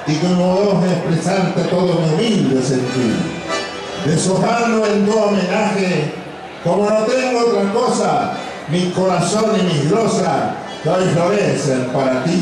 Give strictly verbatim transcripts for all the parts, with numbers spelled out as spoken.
y con voz de expresarte todo mi humilde sentir, deshojando en tu homenaje, como no tengo otra cosa, mi corazón y mis glosas que hoy florecen para ti.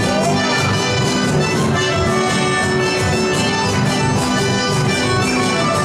Thank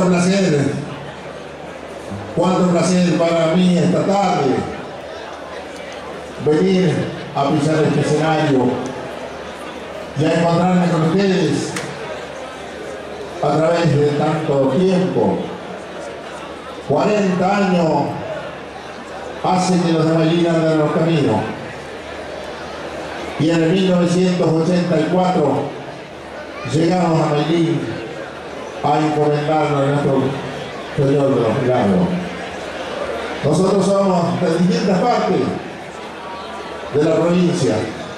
Cuánto placer, cuánto placer para mí esta tarde venir a pisar este escenario y a encontrarme con ustedes a través de tanto tiempo. cuarenta años hace que los de Maylin andan en los caminos. Y en el mil novecientos ochenta y cuatro llegamos a Maylin a encomendarnos a nuestro Señor de los Milagros. Nosotros somos de distintas partes de la provincia,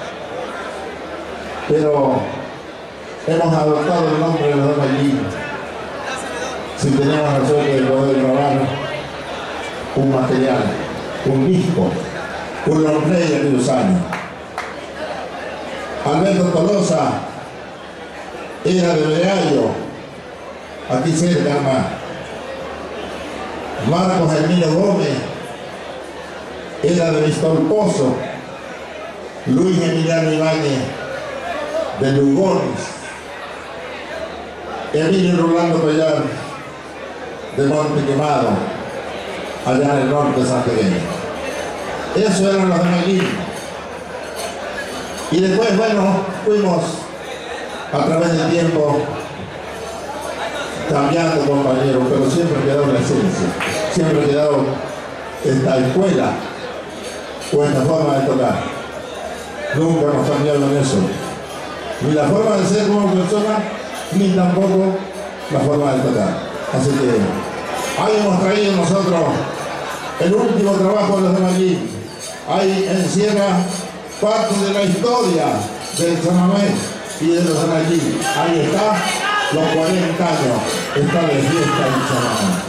pero hemos adoptado el nombre de los de Maylin. Si tenemos la suerte de poder grabar un material, un disco, un long play de aquellos años. Alberto Tolosa era de Veallo, aquí cerca más. Marcos Hermino Gómez era de Víctor Pozo. Luis Emiliano Ibáñez de Lugones. Emilio Rolando Pellar de Monte Quemado, allá en el norte de Santegueño. Eso eran los de Maylin. Y después, bueno, fuimos a través del tiempo cambiando, compañeros, pero siempre ha quedado la esencia, siempre ha quedado esta escuela o esta forma de tocar. Nunca hemos cambiado en eso. Ni la forma de ser como persona, ni tampoco la forma de tocar. Así que ahí hemos traído nosotros el último trabajo de los de Maylin. Ahí encierra parte de la historia del chamamé y de los de Maylin. Ahí está, los cuarenta años, está de fiesta el chamamé.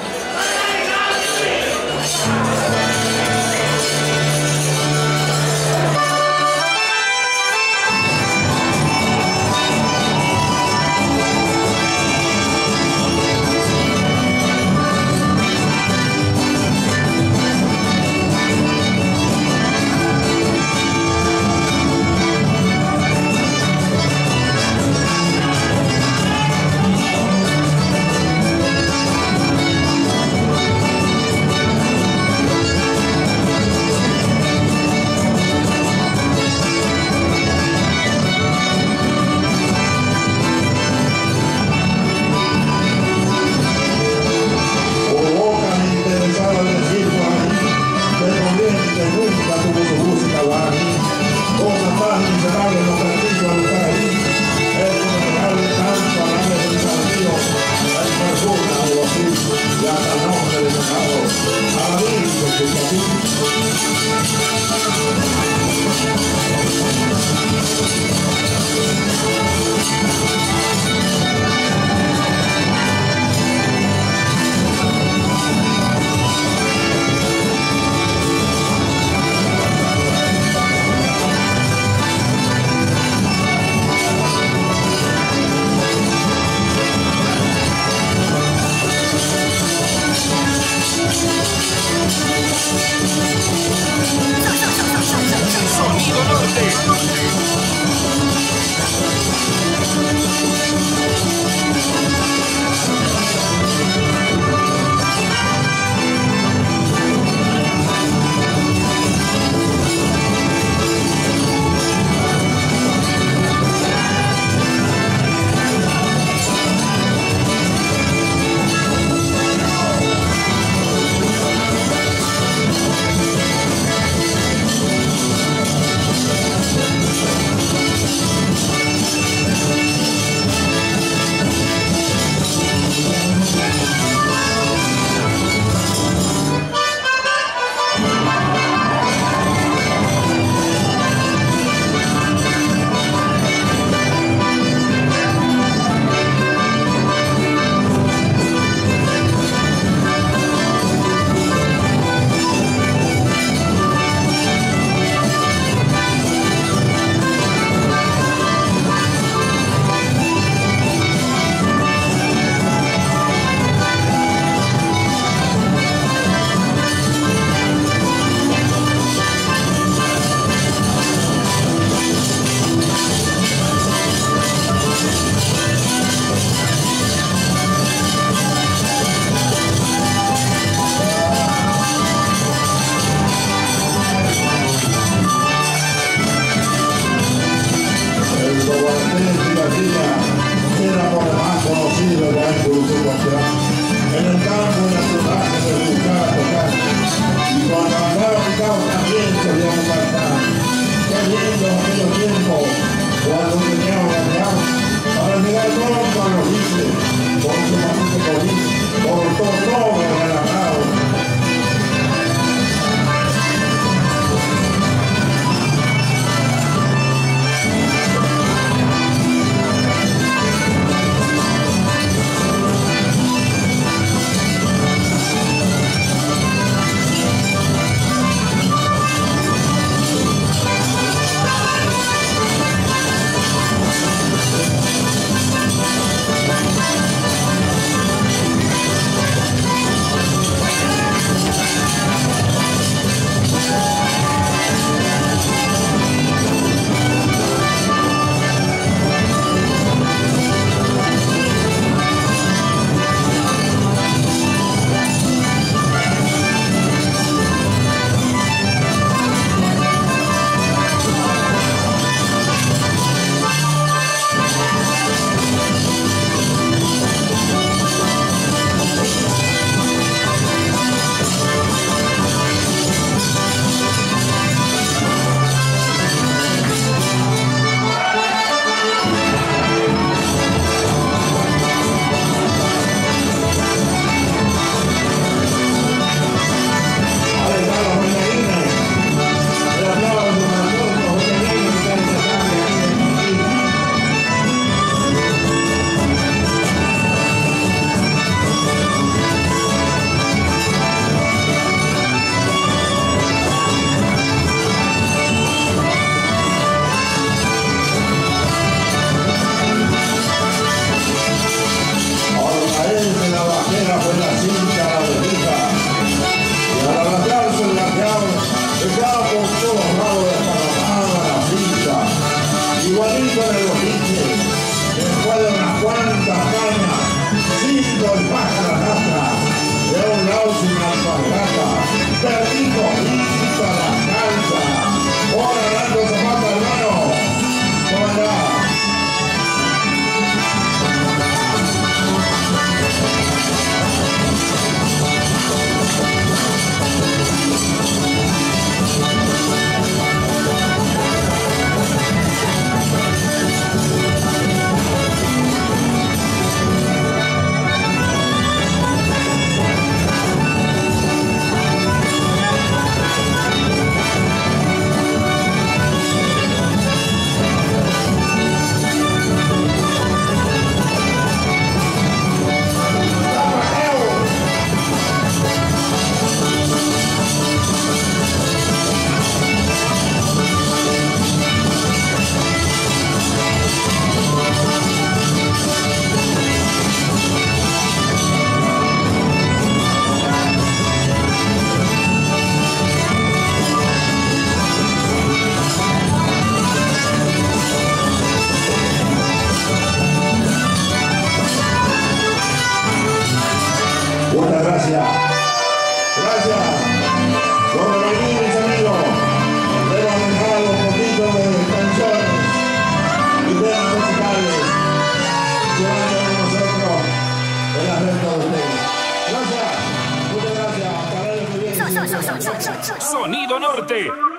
llevando con nosotros el arresto de ustedes. Gracias, muchas gracias. Hasta el año que viene. Sonido Norte.